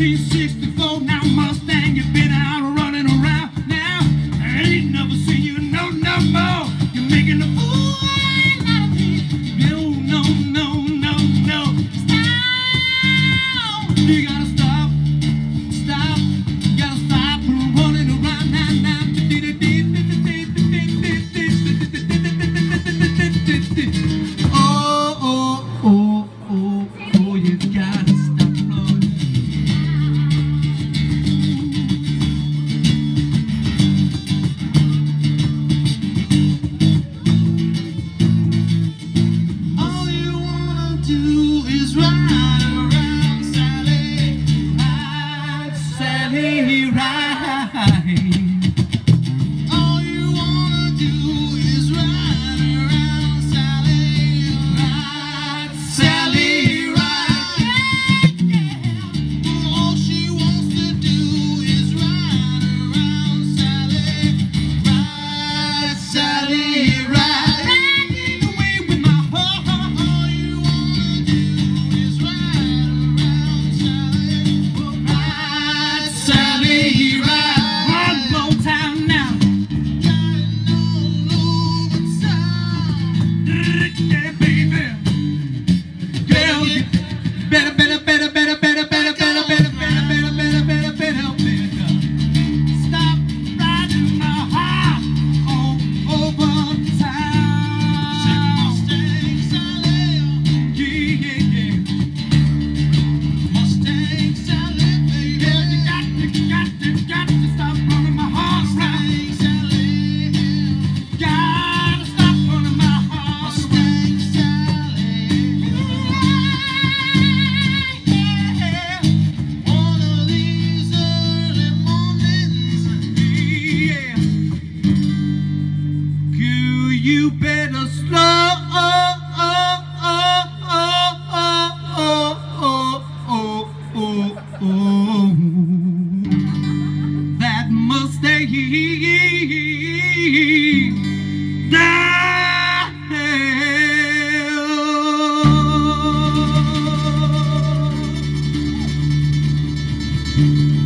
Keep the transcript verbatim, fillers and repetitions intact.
nineteen sixty-four, now Mustang, you've been out running around. Now, I ain't never seen you no, no more. You're making a fool out of me. No, no, no, no, no. Stop! You gotta stop, stop. You gotta stop running around now, now. Oh, oh, oh, oh, oh, you gotta stop running. All you wanna do is ride around, Sally, ride, Sally, ride. All you wanna do is ride around, Sally, ride, Sally, ride. All she wants to do is ride around, Sally, ride, Sally, ride. Riding away with my heart. All you wanna do is ride around, Sally, ride, Sally, ride. One more time now. Yeah, baby. Girl, you better, better, better, better, better, better, better, better, better, better, better, better, better, better. Stop riding my heart all over town. Mustang Sally, yeah, yeah, yeah. Mustang Sally, baby. Yeah, you got to, got to, got to stop running my heart around. Mustang Sally, gotta stop running my heart. Mustang Sally, yeah. One of these early mornings, yeah. Girl, you better slow that Mustang down.